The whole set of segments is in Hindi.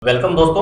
वेलकम दोस्तों।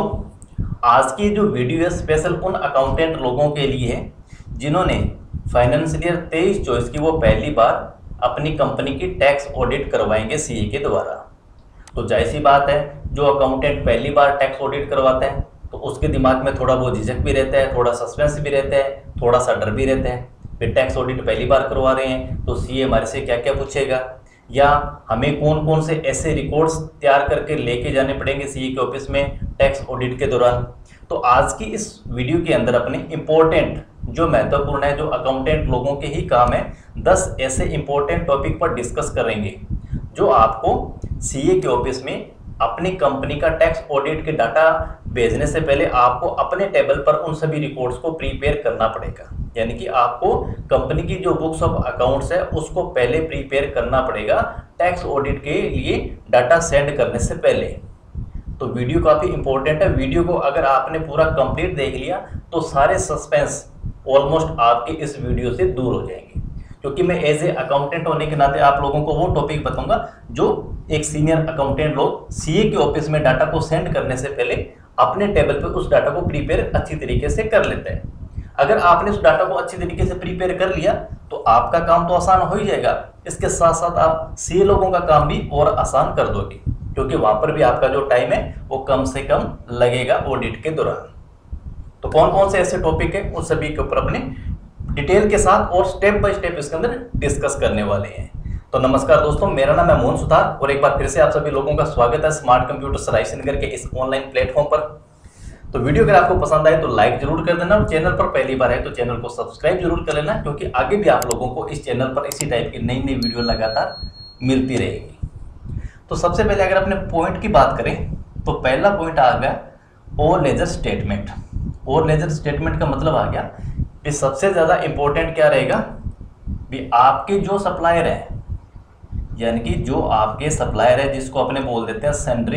आज की जो वीडियो है स्पेशल उन अकाउंटेंट लोगों के लिए है जिन्होंने फाइनेंशियल ईयर 23-24 की वो पहली बार अपनी कंपनी की टैक्स ऑडिट करवाएंगे सीए के द्वारा। तो जाहिर सी बात है, जो अकाउंटेंट पहली बार टैक्स ऑडिट करवाते हैं तो उसके दिमाग में थोड़ा बहुत झिझक भी रहता है, थोड़ा सस्पेंस भी रहता है, थोड़ा सा डर भी रहता है। फिर टैक्स ऑडिट पहली बार करवा रहे हैं तो सीए हमारे से क्या क्या पूछेगा, या हमें कौन कौन से ऐसे रिकॉर्ड्स तैयार करके लेके जाने पड़ेंगे सीए के ऑफिस में टैक्स ऑडिट के दौरान। तो आज की इस वीडियो के अंदर अपने इंपॉर्टेंट जो महत्वपूर्ण है, जो अकाउंटेंट लोगों के ही काम है, 10 ऐसे इंपॉर्टेंट टॉपिक पर डिस्कस करेंगे जो आपको सीए के ऑफिस में अपनी कंपनी का टैक्स ऑडिट के डाटा भेजने से पहले आपको अपने टेबल पर उन सभी रिकॉर्ड्स को प्रीपेयर करना पड़ेगा। यानी कि आपको कंपनी की जो बुक्स ऑफ अकाउंट्स है उसको पहले प्रीपेयर करना पड़ेगा टैक्स ऑडिट के लिए डाटा सेंड करने से पहले। तो वीडियो काफ़ी इंपॉर्टेंट है। वीडियो को अगर आपने पूरा कंप्लीट देख लिया तो सारे सस्पेंस ऑलमोस्ट आपके इस वीडियो से दूर हो जाएंगे, क्योंकि मैं एज ए अकाउंटेंट होने के नाते आप लोगों को वो टॉपिक बताऊंगा जो एक सीनियर अकाउंटेंट लोग सीए के ऑफिस में डाटा को सेंड करने से पहले अपने टेबल पे उस डाटा को प्रीपेयर अच्छी तरीके से कर लेते हैं। अगर आपने उस डाटा को अच्छी तरीके से प्रीपेयर कर लिया तो आपका काम तो आसान हो ही जाएगा, इसके साथ साथ आप सीए लोगों का काम भी और आसान कर दोगे, क्योंकि वहां पर भी आपका जो टाइम है वो कम से कम लगेगा ऑडिट के दौरान। तो कौन कौन से ऐसे टॉपिक है उन सभी के ऊपर अपने डिटेल के साथ और स्टेप बाय स्टेप इसके अंदर डिस्कस करने वाले हैं। तो नमस्कार दोस्तों, मेरा नाम है मोहन सुतार और एक बार फिर से आप सभी लोगों का स्वागत है स्मार्ट कंप्यूटर रायसेनगर के इस ऑनलाइन प्लेटफॉर्म पर। तो वीडियो अगर आपको पसंद आए तो लाइक जरूर कर देना और चैनल पर पहली बार है तो चैनल को सब्सक्राइब जरूर कर लेना, क्योंकि आगे भी आप लोगों को इस चैनल पर इसी टाइप की नई नई वीडियो लगातार मिलती रहेगी। तो सबसे पहले अगर अपने पॉइंट की बात करें तो पहला पॉइंट आ गया over ledger statement. Over ledger statement का मतलब आ गया कि सबसे ज़्यादा इंपॉर्टेंट क्या रहेगा भी आपके जो सप्लायर है, यानी कि जो आपके सप्लायर है जिसको अपने बोल देते हैं सेंड्री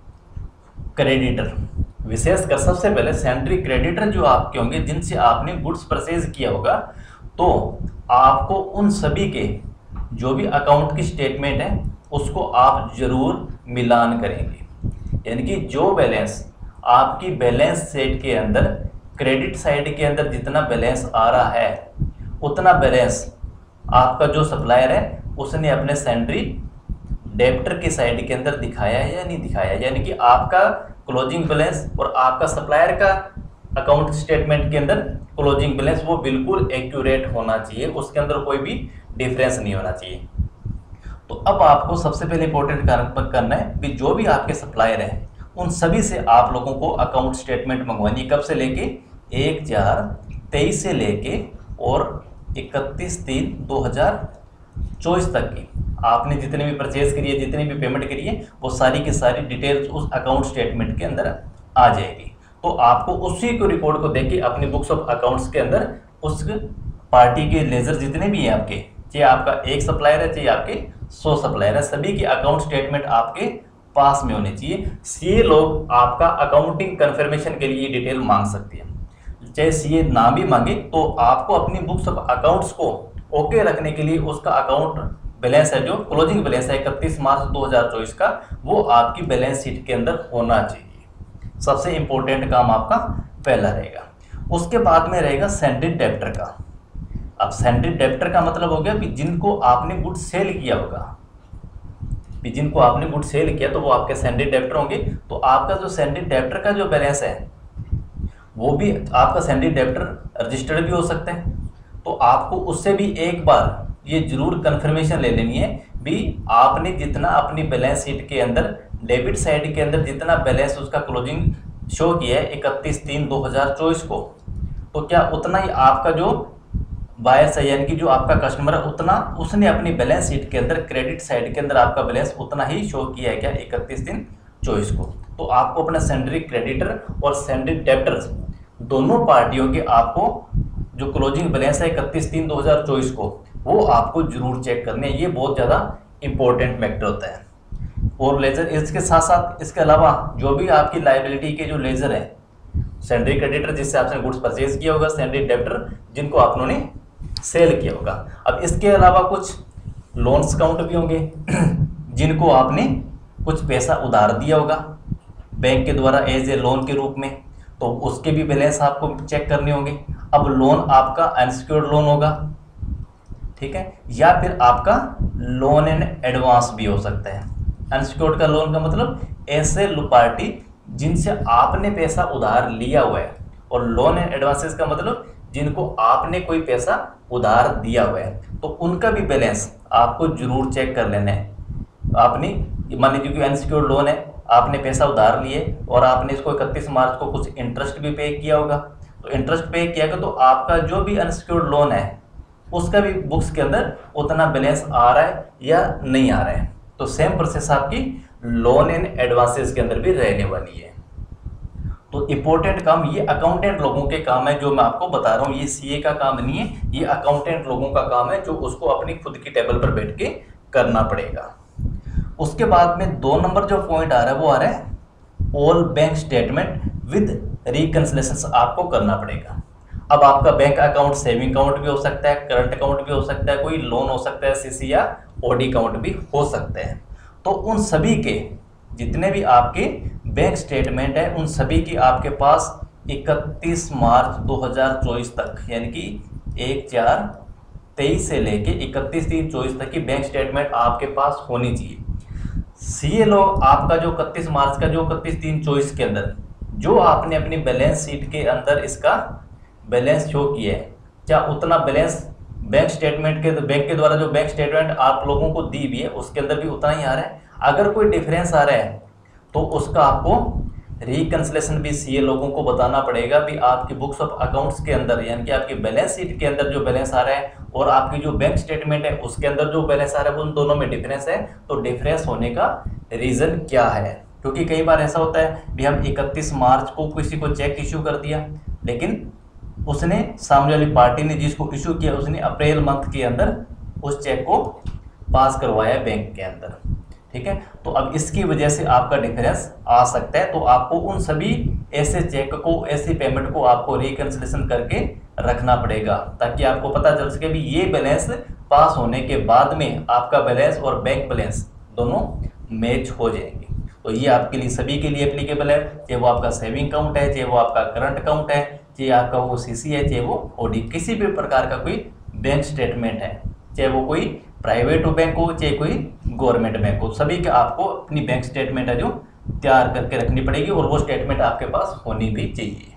क्रेडिटर। विशेषकर सबसे पहले सेंड्री क्रेडिटर जो आपके होंगे जिनसे आपने गुड्स परचेज किया होगा, तो आपको उन सभी के जो भी अकाउंट की स्टेटमेंट है उसको आप जरूर मिलान करेंगे। यानी कि जो बैलेंस आपकी बैलेंस शीट के अंदर क्रेडिट साइड के अंदर जितना बैलेंस आ रहा है उतना बैलेंस आपका जो सप्लायर है उसने अपने सेंड्री डेब्टर की साइड के अंदर दिखाया है या नहीं दिखाया। यानी कि आपका क्लोजिंग बैलेंस और आपका सप्लायर का अकाउंट स्टेटमेंट के अंदर क्लोजिंग बैलेंस वो बिल्कुल एक्यूरेट होना चाहिए, उसके अंदर कोई भी डिफरेंस नहीं होना चाहिए। तो अब आपको सबसे पहले इंपॉर्टेंट काम करना है कि जो भी आपके सप्लायर है उन सभी से आप लोगों को अकाउंट स्टेटमेंट मंगवानी है। कब से लेके 1/4/23 से लेके और 31/3/2024 तक की आपने जितने भी परचेज करी है, जितनी भी पेमेंट करी है, वो सारी की सारी डिटेल्स उस अकाउंट स्टेटमेंट के अंदर आ जाएगी। तो आपको उसी को रिकॉर्ड को देख के अपनी बुक्स ऑफ अकाउंट्स के अंदर उस पार्टी के लेजर जितने भी हैं आपके, चाहे आपका एक सप्लायर है चाहे आपके 100 सप्लायर है, सभी की अकाउंट स्टेटमेंट आपके पास में होने चाहिए। सीए लोग आपका अकाउंटिंग कंफर्मेशन के लिए डिटेल मांग सकती है, चाहे सीए ना भी मांगे तो आपको अपनी बुक्स ऑफ अकाउंट्स को ओके रखने के लिए उसका अकाउंट बैलेंस है जो क्लोजिंग बैलेंस है 31 मार्च 2024 का, वो आपकी बैलेंस शीट के अंदर होना चाहिए। सबसे इंपॉर्टेंट काम आपका पहला रहेगा। उसके बाद में रहेगा सेंडेड डेब्टर का। अब सेंडेड डेब्टर का मतलब हो गया कि जिनको आपने गुड सेल किया होगा, जिनको आपने गुड सेल किया तो वो आपके सेंडेड डेब्टर होंगे। तो आपका जो सेंडेड डेब्टर का जो बैलेंस है वो भी आपका सेंडेड डेब्टर रजिस्टर्ड भी हो सकते हैं। तो आपको उससे भी एक बार ये जरूर कंफर्मेशन ले लेनी है भी आपने जितना अपनी बैलेंस शीट के अंदर डेबिट साइड के अंदर जितना बैलेंस उसका क्लोजिंग शो किया है 31/3/2024 को, तो क्या उतना ही आपका जो बायर्स है यानी कि जो आपका कस्टमर है उतना उसने अपनी बैलेंस शीट के अंदर क्रेडिट साइड के अंदर आपका बैलेंस उतना ही शो किया है क्या 31/3/24 को। तो आपको अपना सेंड्री क्रेडिटर और सेंड्री डेब्टर्स दोनों पार्टियों के आपको जो क्लोजिंग बैलेंस है 31/3/2024 को वो आपको जरूर चेक करने हैं। ये बहुत ज़्यादा इंपॉर्टेंट फैक्टर होता है। और लेजर इसके साथ साथ इसके अलावा जो भी आपकी लायबिलिटी के जो लेजर है, सेंड्री क्रेडिटर जिससे आपने गुड्स परचेज किया होगा, सेंड्री डेब्टर जिनको आपने सेल किया होगा। अब इसके अलावा कुछ लोन्स काउंट भी होंगे जिनको आपने कुछ पैसा उधार दिया होगा, बैंक के द्वारा एज ए लोन के रूप में, तो उसके भी बैलेंस आपको चेक करने होंगे। अब लोन आपका अनसिक्योर्ड लोन होगा, ठीक है, या फिर आपका लोन एंड एडवांस भी हो सकता है। अनसिक्योर्ड का लोन का मतलब ऐसे पार्टी जिनसे आपने पैसा उधार लिया हुआ है, और लोन एंड एडवांसेस का मतलब जिनको आपने कोई पैसा उधार दिया हुआ है, तो उनका भी बैलेंस आपको जरूर चेक कर लेना है। आपने मान लीजिए कि अनसिक्योर्ड लोन है, आपने पैसा उधार लिए और आपने इसको 31 मार्च को कुछ इंटरेस्ट भी पे किया होगा, तो इंटरेस्ट पे किया तो आपका जो भी अनसिक्योर्ड लोन है उसका भी बुक्स के अंदर उतना बैलेंस आ रहा है या नहीं आ रहा है। तो सेम प्रोसेस आपकी लोन एंड एडवांसेस के अंदर भी रहने वाली है। तो इंपॉर्टेंट काम ये अकाउंटेंट लोगों के काम है, जो मैं आपको बता रहा हूँ, ये सीए का काम नहीं है, ये अकाउंटेंट लोगों का काम है, जो उसको अपनी खुद की टेबल पर बैठ के करना पड़ेगा। उसके बाद में 2 नंबर जो पॉइंट आ रहा है वो आ रहा है all bank statement with reconciliation आपको करना पड़ेगा। अब आपका बैंक अकाउंट सेविंग अकाउंट भी हो सकता है, करंट अकाउंट भी हो सकता है, कोई लोन हो सकता है, सीसी या ओडी अकाउंट भी हो सकते हैं। तो उन सभी के जितने भी आपके बैंक स्टेटमेंट है, उन सभी की आपके पास 31 मार्च 2024 तक, यानी कि 1/4/23 से लेके 31/3/24 तक की बैंक स्टेटमेंट आपके पास होनी चाहिए। सीए लोग आपका जो 31 मार्च का जो 31/3/24 के अंदर जो आपने अपनी बैलेंस शीट के अंदर इसका बैलेंस शो किया है, क्या उतना बैलेंस बैंक स्टेटमेंट के बैंक के द्वारा जो बैंक स्टेटमेंट आप लोगों को दी हुई है उसके अंदर भी उतना ही आ रहा है? अगर कोई डिफरेंस आ रहा है तो उसका आपको रिकंसिलिएशन भी सीए लोगों को बताना पड़ेगा। भी आपकी बुक्स ऑफ अकाउंट्स के अंदर, यानी कि आपकी बैलेंस शीट के अंदर जो बैलेंस आ रहा है और आपकी जो बैंक स्टेटमेंट है उसके अंदर जो बैलेंस आ रहा है, उन दोनों में डिफरेंस है। तो डिफरेंस होने का रीज़न क्या है? क्योंकि कई बार ऐसा होता है भी हम 31 मार्च को किसी को चेक इशू कर दिया, लेकिन उसने सामने वाली पार्टी ने जिसको इशू किया उसने अप्रैल मंथ के अंदर उस चेक को पास करवाया बैंक के अंदर, ठीक है। तो अब इसकी वजह से आपका डिफरेंस आ सकता है। तो आपको उन सभी ऐसे चेक को, ऐसी पेमेंट को आपको रिकंसिलिएशन करके रखना पड़ेगा, ताकि आपको पता चल सके भी ये बैलेंस पास होने के बाद में आपका बैलेंस और बैंक बैलेंस दोनों मैच हो जाएंगे। तो ये आपके लिए सभी के लिए एप्लीकेबल है, चाहे वो आपका सेविंग अकाउंट है, चाहे वो आपका करंट अकाउंट है, चाहे आपका वो सीसी है, चाहे वो ओडी, किसी भी प्रकार का कोई बैंक स्टेटमेंट है, चाहे वो कोई प्राइवेट बैंक हो चाहे कोई गवर्नमेंट बैंक हो, सभी के आपको अपनी बैंक स्टेटमेंट है जो तैयार करके रखनी पड़ेगी और वो स्टेटमेंट आपके पास होनी भी चाहिए।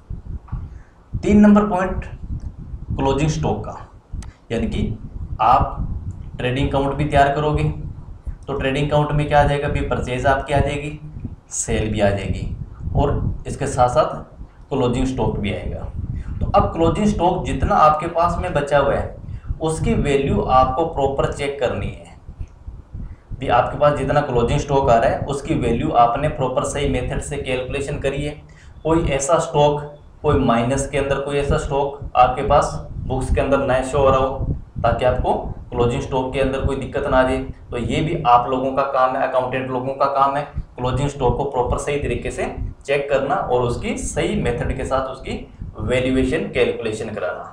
3 नंबर पॉइंट क्लोजिंग स्टॉक का, यानी कि आप ट्रेडिंग अकाउंट भी तैयार करोगे तो ट्रेडिंग अकाउंट में क्या आ जाएगा भी, परचेज आपकी आ जाएगी, सेल भी आ जाएगी और इसके साथ साथ क्लोजिंग स्टॉक भी आएगा। तो अब क्लोजिंग स्टॉक जितना आपके पास में बचा हुआ है उसकी वैल्यू आपको प्रॉपर चेक करनी है। भी आपके पास जितना क्लोजिंग स्टॉक आ रहा है उसकी वैल्यू आपने प्रॉपर सही मेथड से कैलकुलेशन करी है। कोई ऐसा स्टॉक, कोई माइनस के अंदर कोई ऐसा स्टॉक आपके पास बुक्स के अंदर ना शो हो रहा हो, ताकि आपको क्लोजिंग स्टॉक के अंदर कोई दिक्कत ना आ जाए। तो ये भी आप लोगों का काम है, अकाउंटेंट लोगों का काम है, क्लोजिंग स्टॉक को प्रॉपर सही तरीके से चेक करना और उसकी सही मेथड के साथ उसकी वैल्यूएशन कैलकुलेशन कराना।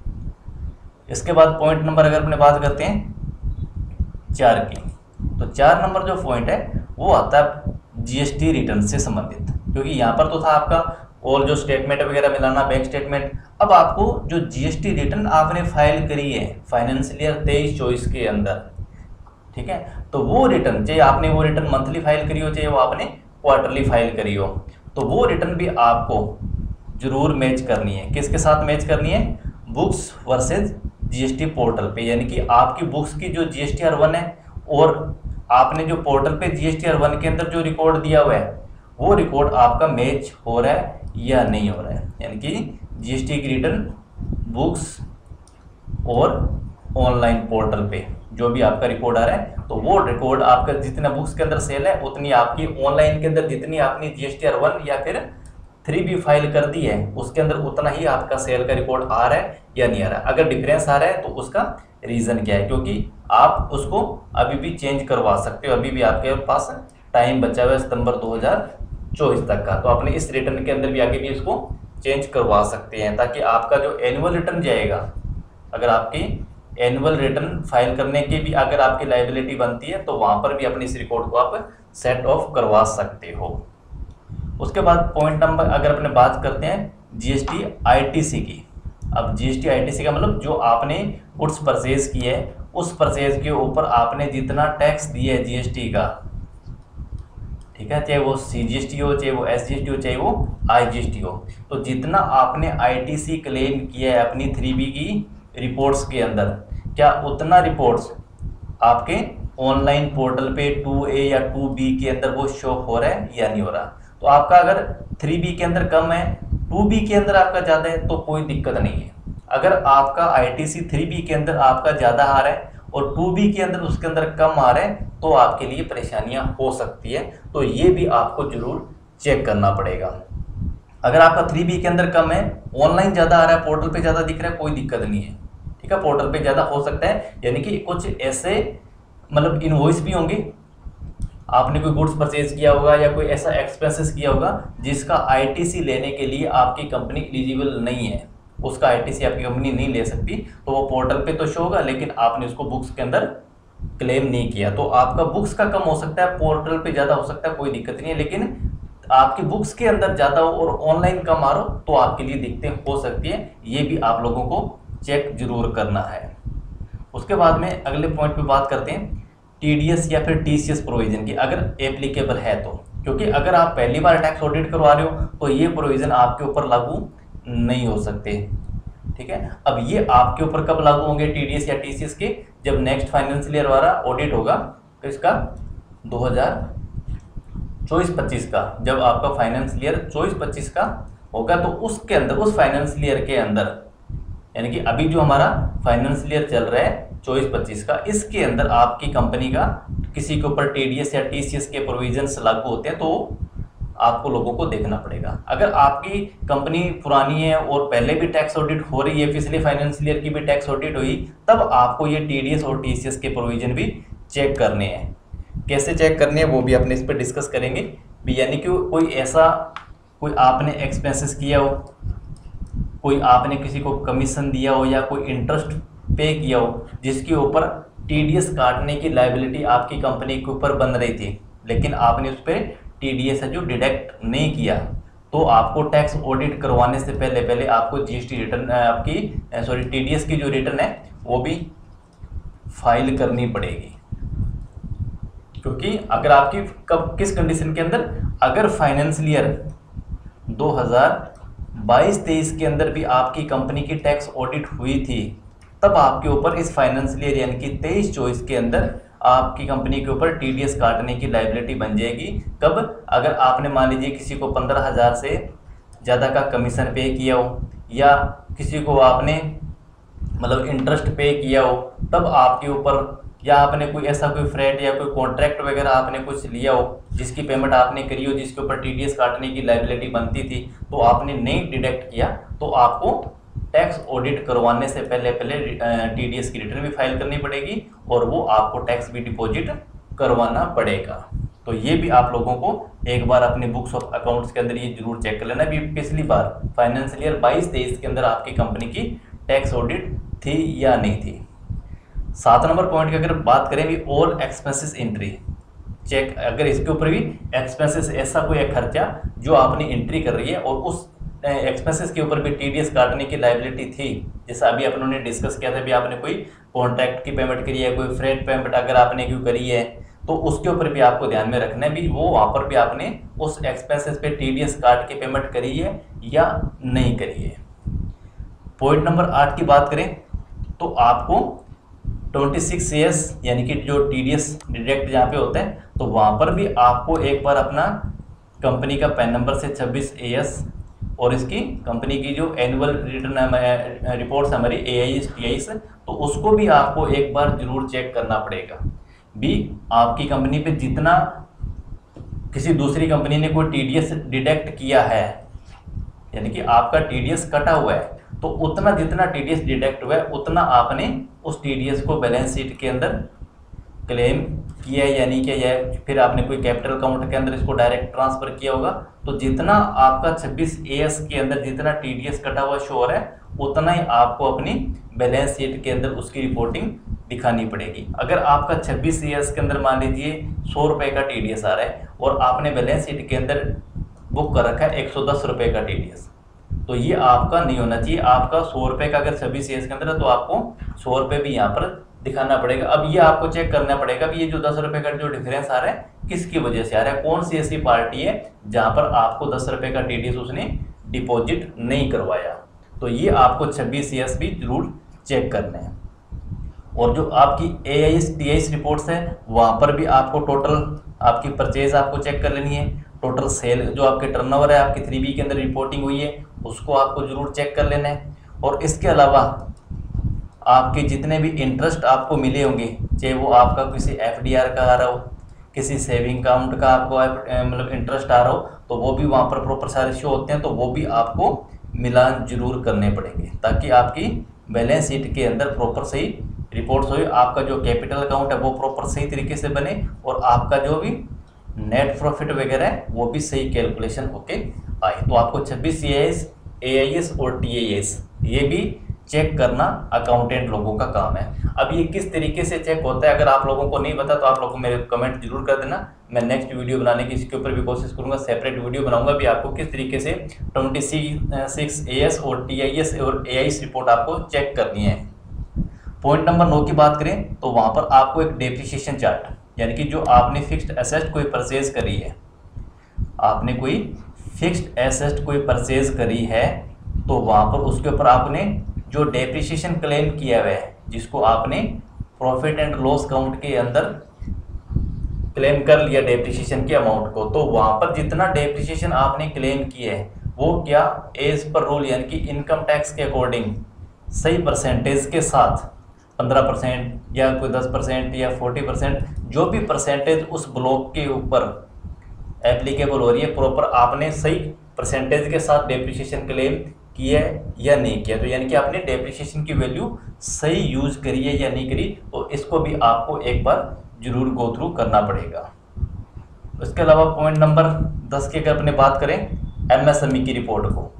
इसके बाद पॉइंट नंबर अगर अपने बात करते हैं 4 की, तो 4 नंबर जो पॉइंट है वो आता है जीएसटी रिटर्न से संबंधित, क्योंकि यहाँ पर तो था आपका और जो स्टेटमेंट वगैरह मिलाना, बैंक स्टेटमेंट। अब आपको जो जीएसटी रिटर्न आपने फाइल करी है फाइनेंशियल ईयर 23-24 के अंदर, ठीक है, तो वो रिटर्न, चाहे आपने वो रिटर्न मंथली फाइल करी हो चाहे वो आपने क्वार्टरली फाइल करी हो, तो वो रिटर्न भी आपको जरूर मैच करनी है। किसके साथ मैच करनी है? बुक्स वर्सेज जीएसटी पोर्टल पे, यानी कि आपकी बुक्स की जो GSTR1 है और आपने जो पोर्टल पे GSTR1 के अंदर जो रिकॉर्ड दिया हुआ है वो रिकॉर्ड आपका मैच हो रहा है या नहीं हो रहा है। यानी कि जीएसटी की रिटर्न बुक्स और ऑनलाइन पोर्टल पे जो भी आपका रिकॉर्ड आ रहा है, तो वो रिकॉर्ड आपका जितना बुक्स के अंदर सेल है उतनी आपकी ऑनलाइन के अंदर जितनी आपने GSTR1 या फिर 3B फाइल कर दी है उसके अंदर उतना ही आपका सेल का रिकॉर्ड आ रहा है या नहीं आ रहा है। अगर डिफरेंस आ रहा है तो उसका रीज़न क्या है? क्योंकि आप उसको अभी भी चेंज करवा सकते हो, अभी भी आपके पास टाइम बचा हुआ है सितंबर 2024 तक का, तो अपने इस रिटर्न के अंदर भी आगे भी इसको चेंज करवा सकते हैं, ताकि आपका जो एनुअल रिटर्न जाएगा, अगर आपकी एनुअल रिटर्न फाइल करने की भी अगर आपकी लायबिलिटी बनती है तो वहाँ पर भी अपने इस रिकॉर्ड को आप सेट ऑफ करवा सकते हो। उसके बाद पॉइंट नंबर अगर अपने बात करते हैं जीएसटी आईटीसी की। अब जीएसटी आईटीसी का मतलब जो आपने गुड्स परचेज की है उस परचेज के ऊपर आपने जितना टैक्स दिया है जीएसटी का, ठीक है, चाहे वो सीजीएसटी हो, चाहे वो एसजीएसटी हो, चाहे वो आईजीएसटी हो, तो जितना आपने आईटीसी क्लेम किया है अपनी 3B की रिपोर्ट्स के अंदर, क्या उतना रिपोर्ट्स आपके ऑनलाइन पोर्टल पे 2A या 2B के अंदर वो शो हो रहा है या नहीं हो रहा। तो आपका अगर 3B के अंदर कम है, 2B के अंदर आपका ज़्यादा है, तो कोई दिक्कत नहीं है। अगर आपका आईटीसी 3B के अंदर आपका ज़्यादा आ रहा है और 2B के अंदर उसके अंदर कम आ रहा है, तो आपके लिए परेशानियां हो सकती है। तो ये भी आपको जरूर चेक करना पड़ेगा। अगर आपका 3B के अंदर कम है, ऑनलाइन ज़्यादा आ रहा है, पोर्टल पे ज़्यादा दिख रहा है, कोई दिक्कत नहीं है, ठीक है, पोर्टल पे ज़्यादा हो सकता है। यानी कि कुछ ऐसे मतलब इनवॉइस भी होंगे, आपने कोई गुड्स परचेज किया होगा या कोई ऐसा एक्सपेंसेस किया होगा जिसका आईटीसी लेने के लिए आपकी कंपनी एलिजिबल नहीं है, उसका आईटीसी आपकी कंपनी नहीं ले सकती, तो वो पोर्टल पे तो शो होगा लेकिन आपने उसको बुक्स के अंदर क्लेम नहीं किया। तो आपका बुक्स का कम हो सकता है, पोर्टल पे ज़्यादा हो सकता है, कोई दिक्कत नहीं है, लेकिन आपकी बुक्स के अंदर ज़्यादा हो और ऑनलाइन कम आ रहा हो तो आपके लिए दिक्कतें हो सकती है। ये भी आप लोगों को चेक जरूर करना है। उसके बाद में अगले पॉइंट पे बात करते हैं टीडीएस या फिर टीसीएस प्रोविजन की, अगर एप्लीकेबल है तो, क्योंकि अगर आप पहली बार टैक्स ऑडिट करवा रहे हो तो ये प्रोविजन आपके ऊपर लागू नहीं हो सकते, ठीक है। अब ये आपके ऊपर कब लागू होंगे टीडीएस या टीसीएस के, जब नेक्स्ट फाइनेंशियल ईयर वाला ऑडिट होगा, तो इसका 2024-25 का, जब आपका फाइनेंशियल ईयर 24-25 का होगा, तो उसके अंदर, उस फाइनेंशियल ईयर के अंदर, यानी कि अभी जो हमारा फाइनेंशियल ईयर चल रहा है 24-25 का, इसके अंदर आपकी कंपनी का किसी के ऊपर टीडीएस या टीसीएस के प्रोविजंस लागू होते हैं, तो आपको लोगों को देखना पड़ेगा। अगर आपकी कंपनी पुरानी है और पहले भी टैक्स ऑडिट हो रही है, पिछले फाइनेंशियल ईयर की भी टैक्स ऑडिट हुई, तब आपको ये टीडीएस और टीसीएस के प्रोविजन भी चेक करने हैं। कैसे चेक करने हैं वो भी अपने इस पर डिस्कस करेंगे भी, यानी कि कोई ऐसा, कोई आपने एक्सपेंसेस किया हो, कोई आपने किसी को कमीशन दिया हो या कोई इंटरेस्ट पे किया हो जिसके ऊपर टीडीएस काटने की लायबिलिटी आपकी कंपनी के ऊपर बन रही थी, लेकिन आपने उस पर टीडीएस जो डिडक्ट नहीं किया, तो आपको टैक्स ऑडिट करवाने से पहले आपको जीएसटी रिटर्न, आपकी टीडीएस की जो रिटर्न है वो भी फाइल करनी पड़ेगी। क्योंकि अगर आपकी कब, किस कंडीशन के अंदर, अगर फाइनेंशियल ईयर 2022-23 के अंदर भी आपकी कंपनी की टैक्स ऑडिट हुई थी, तब आपके ऊपर इस फाइनेंशियल ईयर यानी कि 23-24 के अंदर आपकी कंपनी के ऊपर टीडीएस काटने की लायबिलिटी बन जाएगी। कब, अगर आपने मान लीजिए किसी को 15,000 से ज़्यादा का कमीशन पे किया हो, या किसी को आपने मतलब इंटरेस्ट पे किया हो, तब आपके ऊपर, या आपने कोई ऐसा कोई फ्रेट या कोई कॉन्ट्रैक्ट वगैरह आपने कुछ लिया हो जिसकी पेमेंट आपने करी हो, जिसके ऊपर टीडीएस काटने की लायबिलिटी बनती थी, तो आपने नहीं डिडक्ट किया, तो आपको टैक्स ऑडिट करवाने से पहले टीडीएस की रिटर्न भी फाइल करनी पड़ेगी और वो आपको टैक्स भी डिपॉजिट करवाना पड़ेगा। तो ये भी आप लोगों को एक बार अपने बुक्स ऑफ अकाउंट्स के अंदर ये जरूर चेक कर लेना भी पिछली बार फाइनेंशियल ईयर 22-23 के अंदर आपकी कंपनी की टैक्स ऑडिट थी या नहीं थी। 7 नंबर पॉइंट की अगर बात करें भी, ऑल एक्सपेंसेस एंट्री चेक, अगर इसके ऊपर भी एक्सपेंसेस, ऐसा कोई खर्चा जो आपने एंट्री कर रही है और उस एक्सपेंसेस के ऊपर भी टीडीएस काटने की लायबिलिटी थी, जैसा अभी अपन ने डिस्कस किया था भी, आपने कोई कॉन्ट्रैक्ट की पेमेंट करी है, कोई फ्रेट पेमेंट अगर आपने क्यों करी है, तो उसके ऊपर भी आपको ध्यान में रखना है भी वो वहाँ पर भी आपने उस एक्सपेंसेस पे टीडीएस काट के पेमेंट करी है या नहीं करी है। पॉइंट नंबर 8 की बात करें तो आपको 26 AS यानी कि जो टीडीएस डिडक्ट जहाँ पे होते हैं, तो वहाँ पर भी आपको एक बार अपना कंपनी का पैन नंबर से 26 AS और इसकी कंपनी की जो एनुअल रिटर्न रिपोर्ट्स हमारी AIS TIS, तो उसको भी आपको एक बार जरूर चेक करना पड़ेगा भी। आपकी कंपनी पे जितना किसी दूसरी कंपनी ने कोई टीडीएस डिडक्ट किया है, यानी कि आपका टीडीएस कटा हुआ है, तो उतना जितना टीडीएस डिडक्ट हुआ है उतना आपने उस टीडीएस को बैलेंस शीट के अंदर क्लेम किया है या नहीं किया है, फिर आपने कोई कैपिटल अकाउंट के अंदर इसको डायरेक्ट ट्रांसफर किया होगा, तो जितना आपका 26 AS के अंदर जितना टीडीएस कटा हुआ शो हो रहा है, उतना ही आपको अपनी बैलेंस शीट के अंदर उसकी रिपोर्टिंग दिखानी पड़ेगी। अगर आपका 26 AS के अंदर मान लीजिए 100 रुपये का टीडीएस आ रहा है और आपने बैलेंस शीट के अंदर वो कर रखा है 110 रुपये का TDS। तो ये आपका नहीं होना चाहिए। आपका 100 रुपये का अगर 26 शेयर्स के अंदर है तो आपको 100 रुपये भी यहाँ पर दिखाना पड़ेगा। अब ये आपको चेक करना पड़ेगा कि ये जो 10 रुपये का जो डिफरेंस आ रहा है किसकी वजह से आ रहा है, कौन सी ऐसी पार्टी है जहाँ पर आपको 10 रुपये का TDS उसने डिपॉजिट नहीं करवाया। तो ये आपको 26 शेयर्स भी जरूर चेक करने हैं। और जो आपकी AIS TIS रिपोर्ट्स है वहाँ पर भी आपको टोटल आपकी परचेज आपको चेक कर लेनी है। टोटल सेल जो आपके टर्नओवर है आपकी 3B के अंदर रिपोर्टिंग हुई है उसको आपको जरूर चेक कर लेना है। और इसके अलावा आपके जितने भी इंटरेस्ट आपको मिले होंगे, चाहे वो आपका किसी FDR का आ रहा हो, किसी सेविंग अकाउंट का आपको मतलब इंटरेस्ट आ रहा हो, तो वो भी वहाँ पर प्रॉपर सारे शो होते हैं, तो वो भी आपको मिलान जरूर करने पड़ेंगे ताकि आपकी बैलेंस शीट के अंदर प्रॉपर सही रिपोर्ट्स हो, आपका जो कैपिटल अकाउंट है वो प्रॉपर सही तरीके से बने और आपका जो भी नेट प्रॉफिट वगैरह है वो भी सही कैलकुलेशन होके आए। तो आपको 26 AIS और TIS ये भी चेक करना अकाउंटेंट लोगों का काम है। अब ये किस तरीके से चेक होता है अगर आप लोगों को नहीं पता तो आप लोगों को मेरे कमेंट जरूर कर देना। मैं नेक्स्ट वीडियो बनाने की इसके ऊपर भी कोशिश करूंगा, सेपरेट वीडियो बनाऊंगा भी आपको किस तरीके से 26 AS और TIS और AIS रिपोर्ट आपको चेक करनी है। पॉइंट नंबर 9 की बात करें तो वहाँ पर आपको एक डेप्रिसिएशन चार्ट यानी कि जो आपने फिक्स्ड एसेट कोई परचेज करी है, आपने कोई फिक्स्ड एसेट कोई परचेज करी है तो वहाँ पर उसके ऊपर आपने जो डेप्रिसिएशन क्लेम किया हुआ है जिसको आपने प्रॉफिट एंड लॉस अकाउंट के अंदर क्लेम कर लिया डेप्रिसिएशन के अमाउंट को, तो वहाँ पर जितना डेप्रिसिएशन आपने क्लेम किया है वो क्या एज पर रूल यानी कि इनकम टैक्स के अकॉर्डिंग सही परसेंटेज के साथ 15% या कोई 10% या 40% जो भी परसेंटेज उस ब्लॉक के ऊपर एप्लीकेबल हो रही है प्रॉपर आपने सही परसेंटेज के साथ डेप्रिसिएशन क्लेम किया या नहीं किया। तो यानी कि आपने डेप्रिसिएशन की वैल्यू सही यूज करी है या नहीं करी, तो इसको भी आपको एक बार जरूर गो थ्रू करना पड़ेगा। उसके अलावा पॉइंट नंबर 10 की अगर अपने बात करें MSME की रिपोर्ट को,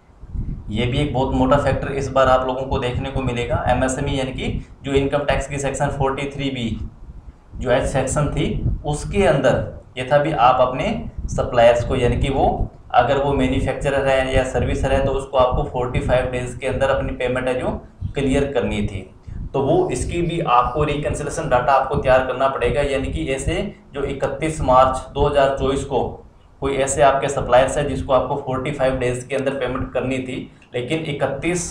ये भी एक बहुत मोटा फैक्टर इस बार आप लोगों को देखने को मिलेगा। MSME यानी कि जो इनकम टैक्स की सेक्शन 43B जो H सेक्शन थी उसके अंदर ये था भी आप अपने सप्लायर्स को यानी कि वो अगर वो मैन्युफैक्चरर है या सर्विसर है तो उसको आपको 45 डेज के अंदर अपनी पेमेंट है जो क्लियर करनी थी, तो वो इसकी भी आपको रिकन्सिलेशन डाटा आपको तैयार करना पड़ेगा। यानी कि ऐसे जो 31 मार्च 2024 को कोई ऐसे आपके सप्लायर्स है जिसको आपको 45 डेज के अंदर पेमेंट करनी थी, लेकिन 31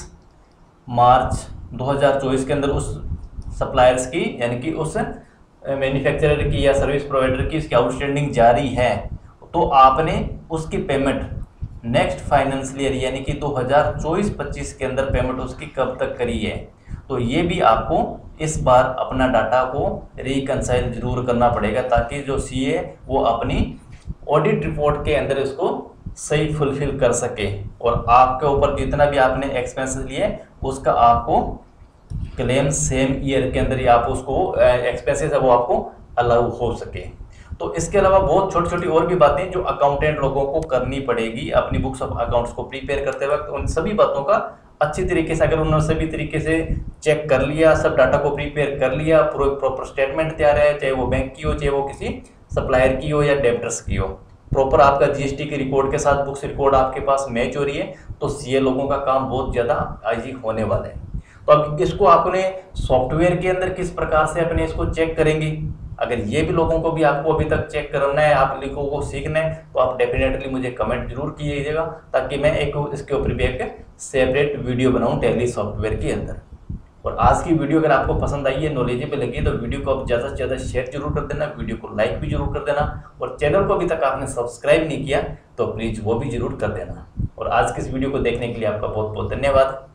मार्च 2024 के अंदर उस सप्लायर्स की यानी कि उस मैन्युफैक्चरर की या सर्विस प्रोवाइडर की इसकी आउटस्टैंडिंग जारी है, तो आपने उसकी पेमेंट नेक्स्ट फाइनेंशियल ईयर यानी कि 2024-25 के अंदर पेमेंट उसकी कब तक करी है। तो ये भी आपको इस बार अपना डाटा को रिकंसाइल जरूर करना पड़ेगा ताकि जो CA वो अपनी ऑडिट रिपोर्ट के अंदर इसको सही फुलफिल कर सके और आपके ऊपर जितना भी आपने एक्सपेंसेस लिए उसका आपको क्लेम सेम ईयर के अंदर ही आप उसको एक्सपेंसेस है वो आपको अलाउ हो सके। तो इसके अलावा बहुत छोटी छोटी और भी बातें जो अकाउंटेंट लोगों को करनी पड़ेगी अपनी बुक्स ऑफ अकाउंट्स को प्रिपेयर करते वक्त, उन सभी बातों का अच्छी तरीके से अगर उन्होंने सभी तरीके से चेक कर लिया, सब डाटा को प्रिपेयर कर लिया, प्रॉपर स्टेटमेंट तैयार है, चाहे वो बैंक की हो चाहे वो किसी सप्लायर की हो या डेब्टर्स की हो, प्रॉपर आपका GST की रिकॉर्ड के साथ बुक्स रिकॉर्ड आपके पास मैच हो रही है, तो CA लोगों का काम बहुत ज़्यादा ईजी होने वाला है। तो अब इसको आपने सॉफ्टवेयर के अंदर किस प्रकार से अपने इसको चेक करेंगे, अगर ये भी लोगों को भी आपको अभी तक चेक करना है, आप लोगों को सीखना है, तो आप डेफिनेटली मुझे कमेंट जरूर कीजिएगा ताकि मैं एक इसके ऊपर भी एक सेपरेट वीडियो बनाऊं टैली सॉफ्टवेयर के अंदर। और आज की वीडियो अगर आपको पसंद आई है, नॉलेजेबल लगी है, तो वीडियो को आप ज़्यादा से ज़्यादा शेयर जरूर कर देना, वीडियो को लाइक भी जरूर कर देना, और चैनल को अभी तक आपने सब्सक्राइब नहीं किया तो प्लीज़ वो भी जरूर कर देना। और आज की इस वीडियो को देखने के लिए आपका बहुत बहुत धन्यवाद।